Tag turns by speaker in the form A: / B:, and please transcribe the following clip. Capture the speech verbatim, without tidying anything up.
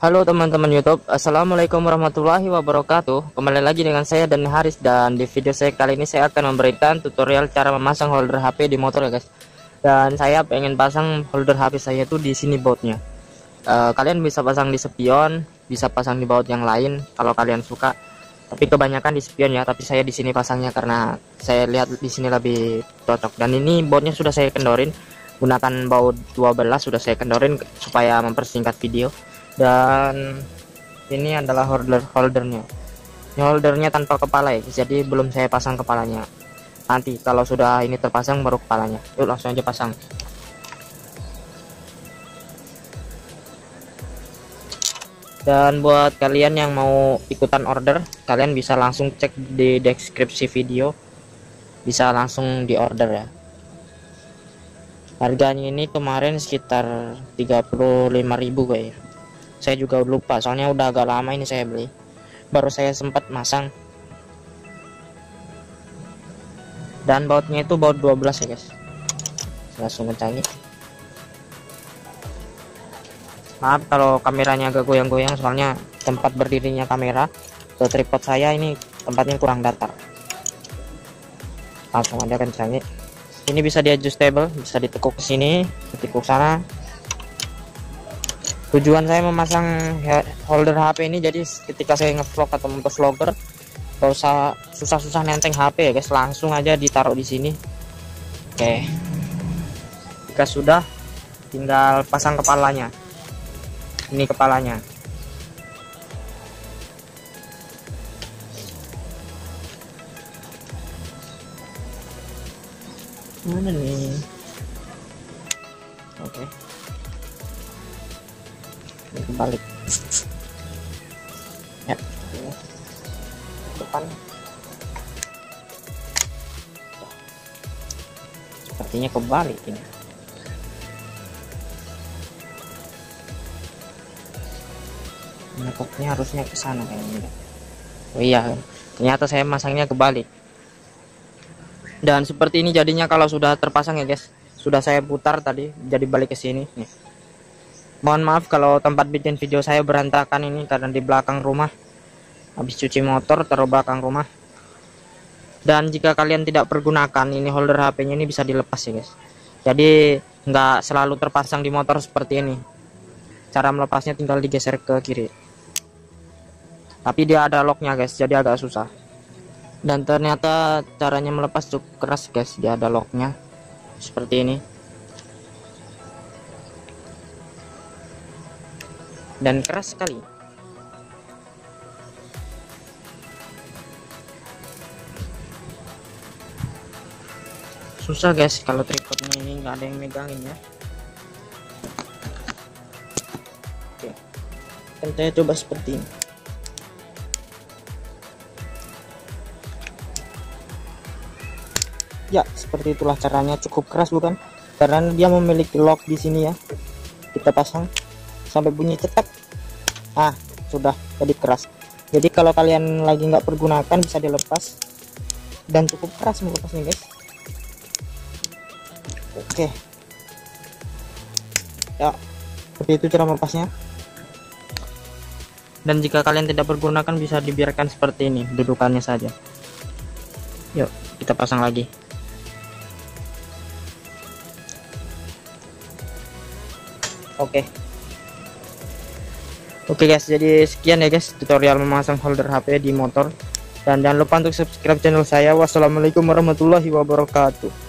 A: Halo teman-teman YouTube, Assalamualaikum warahmatullahi wabarakatuh. Kembali lagi dengan saya Dani Haris, dan di video saya kali ini saya akan memberikan tutorial cara memasang holder H P di motor ya guys. Dan saya pengen pasang holder H P saya itu di sini bautnya. Uh, kalian bisa pasang di spion, bisa pasang di baut yang lain kalau kalian suka. Tapi kebanyakan di spion ya, tapi saya di sini pasangnya karena saya lihat di sini lebih cocok. Dan ini bautnya sudah saya kendorin, gunakan baut dua belas sudah saya kendorin supaya mempersingkat video. Dan ini adalah holder holdernya ini holdernya tanpa kepala ya, jadi belum saya pasang kepalanya. Nanti kalau sudah ini terpasang baru kepalanya. Yuk langsung aja pasang. Dan buat kalian yang mau ikutan order, kalian bisa langsung cek di deskripsi video, bisa langsung di order ya. Harganya ini kemarin sekitar tiga puluh lima ribu kayaknya. Saya juga lupa, soalnya udah agak lama ini saya beli, baru saya sempat masang. Dan bautnya itu baut dua belas ya guys. Langsung kencangin. Maaf kalau kameranya agak goyang-goyang, soalnya tempat berdirinya kamera ke tripod saya ini tempatnya kurang datar. Langsung aja kencangin. Ini bisa di adjustable, bisa ditekuk ke sini, ditekuk sana. Tujuan saya memasang holder H P ini jadi ketika saya ngevlog atau motovlogger gak usah susah-susah nenteng H P ya guys, langsung aja ditaruh di sini. Oke, jika sudah tinggal pasang kepalanya. Ini kepalanya. Mana nih? Oke, kebalik ya, depan sepertinya kebalik ini. Menekuknya harusnya ke sana kayaknya. Oh iya, ternyata saya masangnya kebalik. Dan seperti ini jadinya kalau sudah terpasang ya guys. Sudah saya putar tadi, jadi balik ke sini nih. Mohon maaf kalau tempat bikin video saya berantakan ini karena di belakang rumah. Habis cuci motor taruh belakang rumah. Dan jika kalian tidak pergunakan ini holder H P-nya ini bisa dilepas ya guys. Jadi nggak selalu terpasang di motor seperti ini. Cara melepasnya tinggal digeser ke kiri. Tapi dia ada locknya guys, jadi agak susah. Dan ternyata caranya melepas cukup keras guys, dia ada locknya seperti ini. Dan keras sekali. Susah guys kalau tripodnya ini nggak ada yang megangin ya. Oke, kan saya coba seperti ini. Ya seperti itulah caranya, cukup keras bukan? Karena dia memiliki lock di sini ya. Kita pasang sampai bunyi cetak. Ah, sudah jadi keras. Jadi kalau kalian lagi nggak pergunakan bisa dilepas, dan cukup keras melepasnya guys. Oke ya, seperti itu cara melepasnya. Dan jika kalian tidak pergunakan bisa dibiarkan seperti ini dudukannya saja. Yuk kita pasang lagi. Oke Oke guys, jadi sekian ya guys tutorial memasang holder H P di motor. Dan jangan lupa untuk subscribe channel saya. Wassalamualaikum warahmatullahi wabarakatuh.